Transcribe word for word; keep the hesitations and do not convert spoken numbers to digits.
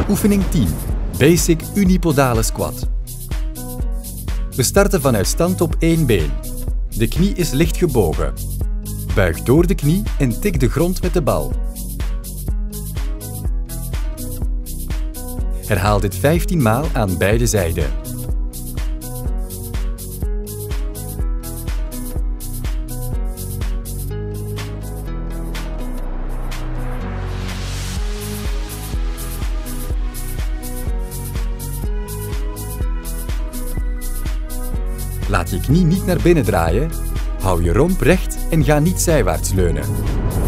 Oefening tien. Basic unipodale squat. We starten vanuit stand op één been. De knie is licht gebogen. Buig door de knie en tik de grond met de bal. Herhaal dit vijftien maal aan beide zijden. Laat je knie niet naar binnen draaien. Hou je romp recht en ga niet zijwaarts leunen.